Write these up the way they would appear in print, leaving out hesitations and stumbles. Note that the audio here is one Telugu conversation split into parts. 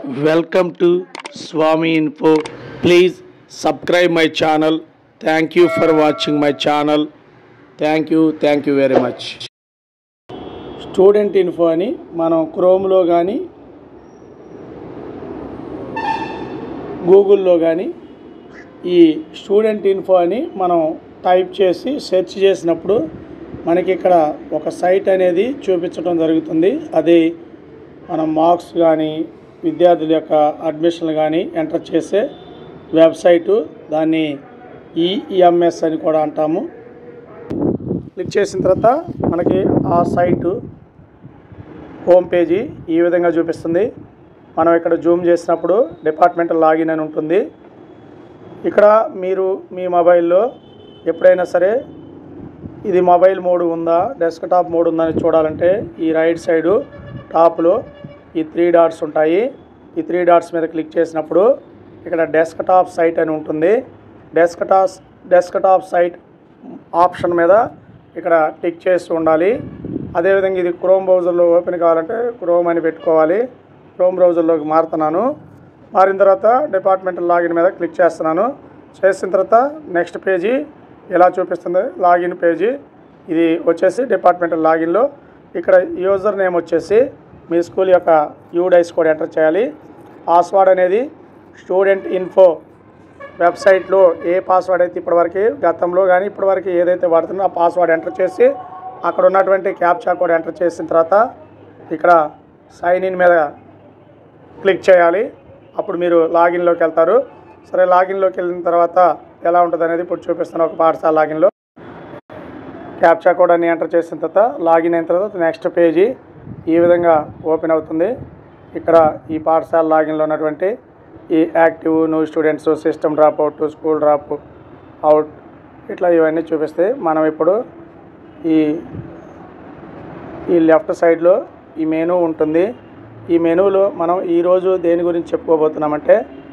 Welcome to Swami Info. Please subscribe my channel. Thank you for watching my channel. Thank you very much. Student info అని మనం క్రోమ్లో కానీ గూగుల్లో కానీ ఈ స్టూడెంట్ ఇన్ఫో అని మనం టైప్ చేసి సెర్చ్ చేసినప్పుడు మనకి ఇక్కడ ఒక సైట్ అనేది చూపించడం జరుగుతుంది. అది మనం మార్క్స్ కానీ విద్యార్థుల యొక్క అడ్మిషన్లు కానీ ఎంటర్ చేసే వెబ్సైటు. దాన్ని ఈఎంఎస్ అని కూడా అంటాము. క్లిక్ చేసిన తర్వాత మనకి ఆ సైటు హోమ్ పేజీ ఈ విధంగా చూపిస్తుంది. మనం ఇక్కడ జూమ్ చేసినప్పుడు డిపార్ట్మెంటల్ లాగిన్ అని ఉంటుంది. ఇక్కడ మీరు మీ మొబైల్లో ఎప్పుడైనా సరే ఇది మొబైల్ మోడ్ ఉందా, డెస్క్టాప్ మోడ్ ఉందా అని చూడాలంటే ఈ రైట్ సైడు టాప్లో ఈ 3 డాట్స్ ఉంటాయి. ఈ 3 డాట్స్ మీద క్లిక్ చేసినప్పుడు ఇక్కడ డెస్క్టాప్ సైట్ అని ఉంటుంది. డెస్క్టాప్ సైట్ ఆప్షన్ మీద ఇక్కడ టిక్ చేస్తూ ఉండాలి. అదేవిధంగా ఇది క్రోమ్ బ్రౌజర్లో ఓపెన్ కావాలంటే క్రోమ్ అని పెట్టుకోవాలి. క్రోమ్ బ్రౌజర్లోకి మారుతున్నాను. మారిన తర్వాత డిపార్ట్మెంటల్ లాగిన్ మీద క్లిక్ చేస్తున్నాను. చేసిన తర్వాత నెక్స్ట్ పేజీ ఎలా చూపిస్తుంది, లాగిన్ పేజీ. ఇది వచ్చేసి డిపార్ట్మెంటల్ లాగిన్లో ఇక్కడ యూజర్ నేమ్ వచ్చేసి మీ స్కూల్ యొక్క యూడైస్ కోడ్ ఎంటర్ చేయాలి. పాస్వర్డ్ అనేది స్టూడెంట్ ఇన్ఫో వెబ్సైట్లో ఏ పాస్వర్డ్ అయితే ఇప్పటివరకు గతంలో కానీ ఇప్పటివరకు ఏదైతే వాడుతుందో ఆ పాస్వర్డ్ ఎంటర్ చేసి అక్కడ ఉన్నటువంటి క్యాప్చా కోడ్ ఎంటర్ చేసిన తర్వాత ఇక్కడ సైన్ ఇన్ మీద క్లిక్ చేయాలి. అప్పుడు మీరు లాగిన్లోకి వెళ్తారు. సరే, లాగిన్లోకి వెళ్ళిన తర్వాత ఎలా ఉంటుంది అనేది ఇప్పుడు చూపిస్తాను. ఒక పాఠశాల లాగిన్లో క్యాప్చా కోడ్ అన్ని ఎంటర్ చేసిన తర్వాత లాగిన్ అయిన తర్వాత నెక్స్ట్ పేజీ ఈ విధంగా ఓపెన్ అవుతుంది. ఇక్కడ ఈ పాఠశాల లాగిన్లో ఉన్నటువంటి ఈ active, new students, system drop out, school drop out ఇట్లా ఇవన్నీ చూపిస్తాయి. మనం ఇప్పుడు ఈ లెఫ్ట్ సైడ్లో ఈ మెనూ ఉంటుంది. ఈ మెనూలో మనం ఈరోజు దేని గురించి చెప్పుకోబోతున్నామంటే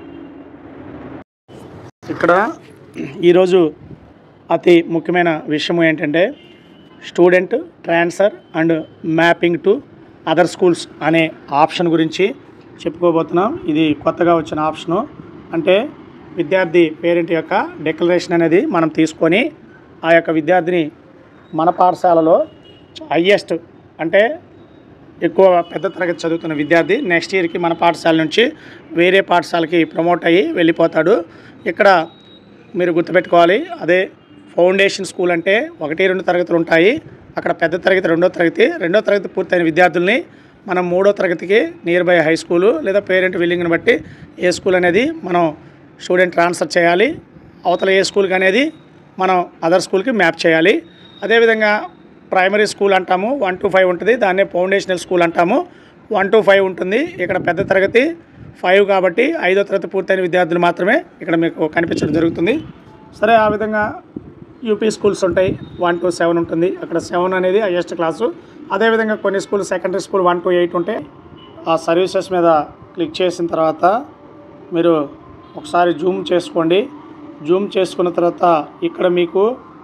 ఇక్కడ ఈరోజు అతి ముఖ్యమైన విషయం ఏంటంటే student transfer and mapping to other schools అనే ఆప్షన్ గురించి చెప్పుకోబోతున్నాం. ఇది కొత్తగా వచ్చిన ఆప్షను. అంటే విద్యార్థి పేరెంట్ యొక్క డిక్లరేషన్ అనేది మనం తీసుకొని ఆ యొక్క విద్యార్థిని మన పాఠశాలలో హైయెస్ట్ అంటే ఎక్కువ పెద్ద తరగతి చదువుతున్న విద్యార్థి నెక్స్ట్ ఇయర్కి మన పాఠశాల నుంచి వేరే పాఠశాలకి ప్రమోట్ అయ్యి వెళ్ళిపోతాడు. ఇక్కడ మీరు గుర్తుపెట్టుకోవాలి, అదే ఫౌండేషన్ స్కూల్ అంటే 1-2 తరగతులు ఉంటాయి. అక్కడ పెద్ద తరగతి రెండో తరగతి పూర్తయిన విద్యార్థుల్ని మనం 3వ తరగతికి నియర్ బై హై స్కూలు లేదా పేరెంట్ విల్లింగ్ని బట్టి ఏ స్కూల్ అనేది మనం స్టూడెంట్ ట్రాన్స్ఫర్ చేయాలి. అవతల ఏ స్కూల్కి అనేది మనం అదర్ స్కూల్కి మ్యాప్ చేయాలి. అదేవిధంగా ప్రైమరీ స్కూల్ అంటాము, 1 to 5 ఉంటుంది. దాన్నే ఫౌండేషనల్ స్కూల్ అంటాము, 1 to 5 ఉంటుంది. ఇక్కడ పెద్ద తరగతి 5 కాబట్టి 5వ తరగతి పూర్తయిన విద్యార్థులు మాత్రమే ఇక్కడ మీకు కనిపించడం జరుగుతుంది. సరే, ఆ విధంగా యూపీ స్కూల్స్ ఉంటాయి, 1 to 7 ఉంటుంది. అక్కడ 7 అనేది హైయెస్ట్ క్లాసు. అదేవిధంగా కొన్ని స్కూల్ సెకండరీ స్కూల్ 1 to 8 ఉంటాయి. ఆ సర్వీసెస్ మీద క్లిక్ చేసిన తర్వాత మీరు ఒకసారి జూమ్ చేసుకోండి. జూమ్ చేసుకున్న తర్వాత ఇక్కడ మీకు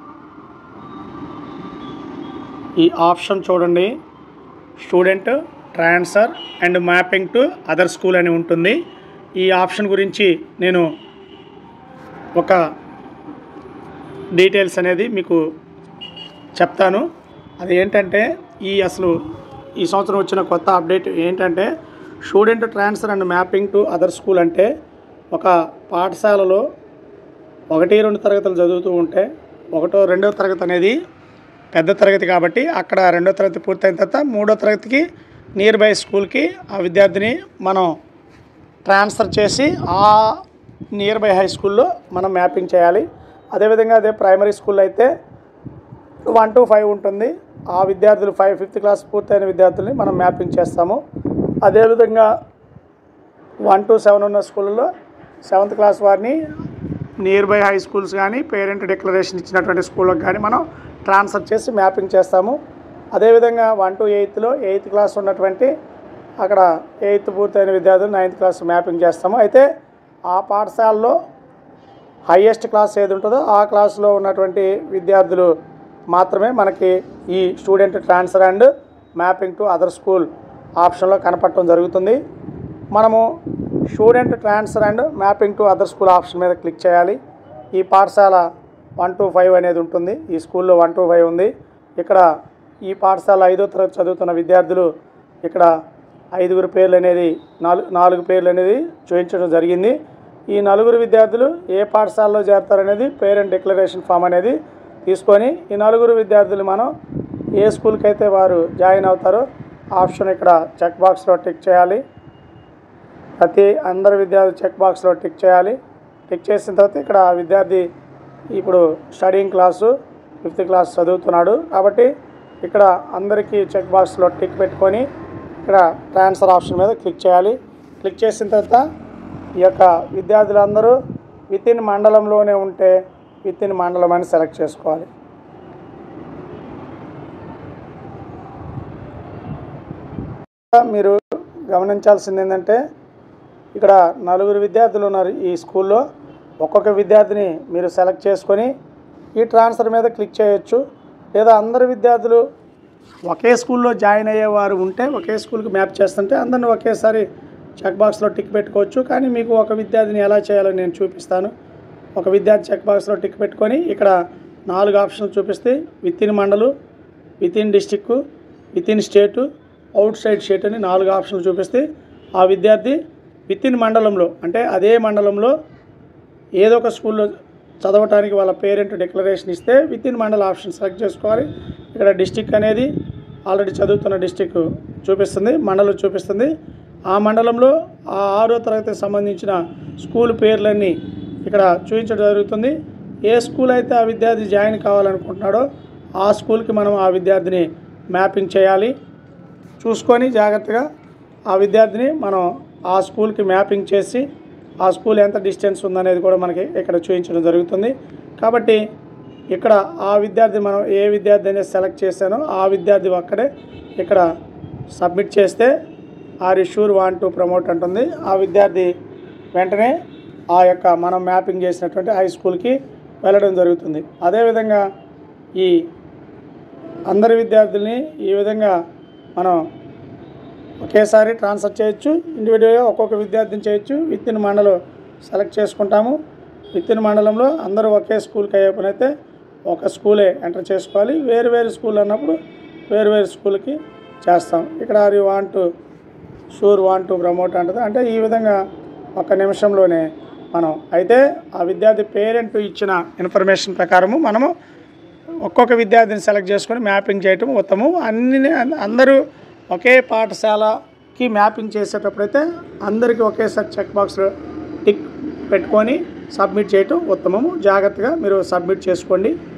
ఈ ఆప్షన్ చూడండి, student transfer and mapping to other school అని ఉంటుంది. ఈ ఆప్షన్ గురించి నేను ఒక డీటెయిల్స్ అనేది మీకు చెప్తాను. అది ఏంటంటే అసలు ఈ సంవత్సరం వచ్చిన కొత్త అప్డేట్ ఏంటంటే student transfer and mapping to other school అంటే ఒక పాఠశాలలో 1-2 తరగతులు చదువుతూ ఉంటే 1-2వ తరగతి అనేది పెద్ద తరగతి కాబట్టి అక్కడ 2వ తరగతి పూర్తయిన తర్వాత 3వ తరగతికి నియర్ బై స్కూల్కి ఆ విద్యార్థిని మనం ట్రాన్స్ఫర్ చేసి ఆ నియర్ బై హై స్కూల్లో మనం మ్యాపింగ్ చేయాలి. అదేవిధంగా అదే ప్రైమరీ స్కూల్ అయితే 1 to 5 ఉంటుంది. ఆ విద్యార్థులు 5th క్లాస్ పూర్తయిన విద్యార్థుల్ని మనం మ్యాపింగ్ చేస్తాము. అదేవిధంగా 1 to 7 ఉన్న స్కూళ్ళలో 7th క్లాస్ వారిని నియర్ బై హై స్కూల్స్ కానీ పేరెంట్ డిక్లరేషన్ ఇచ్చినటువంటి స్కూళ్ళకి కానీ మనం ట్రాన్స్ఫర్ చేసి మ్యాపింగ్ చేస్తాము. అదేవిధంగా 1 to 8లో 8th క్లాస్ ఉన్నటువంటి అక్కడ 8th పూర్తయిన విద్యార్థులు 9th క్లాస్ మ్యాపింగ్ చేస్తాము. అయితే ఆ పాఠశాలలో హైయెస్ట్ క్లాస్ ఏది ఉంటుందో ఆ క్లాస్లో ఉన్నటువంటి విద్యార్థులు మాత్రమే మనకి ఈ student transfer and mapping to other school ఆప్షన్లో కనపడటం జరుగుతుంది. మనము student transfer and mapping to other school option మీద క్లిక్ చేయాలి. ఈ పాఠశాల 1 to 5 అనేది ఉంటుంది. ఈ స్కూల్లో 1 to 5 ఉంది. ఇక్కడ ఈ పాఠశాల 5వ తరగతి చదువుతున్న విద్యార్థులు ఇక్కడ 5 పేర్లు అనేది 4 పేర్లు అనేది చూపించడం జరిగింది. ఈ 4 విద్యార్థులు ఏ పాఠశాలలో చేరతారనేది పేరెంట్ డిక్లరేషన్ ఫామ్ అనేది తీసుకొని ఈ 4 విద్యార్థులు మనం ఏ స్కూల్కి అయితే వారు జాయిన్ అవుతారో ఆప్షన్ ఇక్కడ చెక్ బాక్స్లో టిక్ చేయాలి. అందరు విద్యార్థులు చెక్ బాక్స్లో టిక్ చేయాలి. టిక్ చేసిన తర్వాత ఇక్కడ విద్యార్థి ఇప్పుడు స్టడీయింగ్ క్లాసు 5th క్లాస్ చదువుతున్నాడు కాబట్టి ఇక్కడ అందరికీ చెక్ బాక్స్లో టిక్ పెట్టుకొని ఇక్కడ ట్రాన్స్ఫర్ ఆప్షన్ మీద క్లిక్ చేయాలి. క్లిక్ చేసిన తర్వాత ఈ యొక్క విద్యార్థులందరూ వితిన్ మండలంలోనే ఉంటే వితిన్ మండలం అని సెలెక్ట్ చేసుకోవాలి. మీరు గమనించాల్సింది ఏంటంటే ఇక్కడ 4 విద్యార్థులు ఉన్నారు. ఈ స్కూల్లో ఒక్కొక్క విద్యార్థిని మీరు సెలెక్ట్ చేసుకొని ఈ ట్రాన్స్ఫర్ మీద క్లిక్ చేయొచ్చు. లేదా అందరు విద్యార్థులు ఒకే స్కూల్లో జాయిన్ అయ్యేవారు ఉంటే ఒకే స్కూల్కి మ్యాప్ చేస్తుంటే అందరిని ఒకేసారి చెక్ బాక్స్లో టిక్ పెట్టుకోవచ్చు. కానీ మీకు ఒక విద్యార్థిని ఎలా చేయాలో నేను చూపిస్తాను. ఒక విద్యార్థి చెక్ బాక్స్లో టిక్ పెట్టుకొని ఇక్కడ 4 ఆప్షన్లు చూపిస్తే within mandal, within district, within state, outside state అని 4 ఆప్షన్లు చూపిస్తే ఆ విద్యార్థి వితిన్ మండలంలో అంటే అదే మండలంలో ఏదో ఒక స్కూల్లో చదవటానికి వాళ్ళ పేరెంట్ డిక్లరేషన్ ఇస్తే వితిన్ మండల్ ఆప్షన్ సెలెక్ట్ చేసుకోవాలి. ఇక్కడ డిస్టిక్ అనేది ఆల్రెడీ చదువుతున్న డిస్టిక్ చూపిస్తుంది, మండలం చూపిస్తుంది. ఆ మండలంలో ఆ 6వ తరగతికి సంబంధించిన స్కూల్ పేర్లన్నీ ఇక్కడ చూపించడం జరుగుతుంది. ఏ స్కూల్ అయితే ఆ విద్యార్థి జాయిన్ కావాలనుకుంటున్నాడో ఆ స్కూల్కి మనం ఆ విద్యార్థిని మ్యాపింగ్ చేయాలి. చూసుకొని జాగ్రత్తగా ఆ విద్యార్థిని మనం ఆ స్కూల్కి మ్యాపింగ్ చేసి ఆ స్కూల్ ఎంత డిస్టెన్స్ ఉందనేది కూడా మనకి ఇక్కడ చూపించడం జరుగుతుంది. కాబట్టి ఇక్కడ ఆ విద్యార్థి మనం ఏ విద్యార్థి అనేది సెలెక్ట్ చేశానో ఆ విద్యార్థి అక్కడే ఇక్కడ సబ్మిట్ చేస్తే are you sure want to promote అంటుంది. ఆ విద్యార్థి వెంటనే ఆ యొక్క మనం మ్యాపింగ్ చేసినటువంటి హై స్కూల్కి వెళ్ళడం జరుగుతుంది. అదేవిధంగా ఈ అందరి విద్యార్థుల్ని ఈ విధంగా మనం ఒకేసారి ట్రాన్స్ఫర్ చేయొచ్చు. ఇండివిజువల్గా ఒక్కొక్క విద్యార్థిని చేయొచ్చు. వితిన్ మండలం సెలెక్ట్ చేసుకుంటాము. వితిన్ మండలంలో అందరూ ఒకే స్కూల్కి అయ్యే పని అయితే ఒక స్కూలే ఎంటర్ చేసుకోవాలి. వేరు స్కూల్ అన్నప్పుడు వేరు స్కూల్కి చేస్తాం. ఇక్కడ are you want to promote అంటుంది. అంటే ఈ విధంగా 1 నిమిషంలోనే మనం అయితే ఆ విద్యార్థి పేరెంట్ ఇచ్చిన ఇన్ఫర్మేషన్ ప్రకారము మనము ఒక్కొక్క విద్యార్థిని సెలెక్ట్ చేసుకొని మ్యాపింగ్ చేయటం ఉత్తమం. అందరూ ఒకే పాఠశాలకి మ్యాపింగ్ చేసేటప్పుడైతే అందరికీ ఒకేసారి చెక్ బాక్స్లో టిక్ పెట్టుకొని సబ్మిట్ చేయటం ఉత్తమము. జాగ్రత్తగా మీరు సబ్మిట్ చేసుకోండి.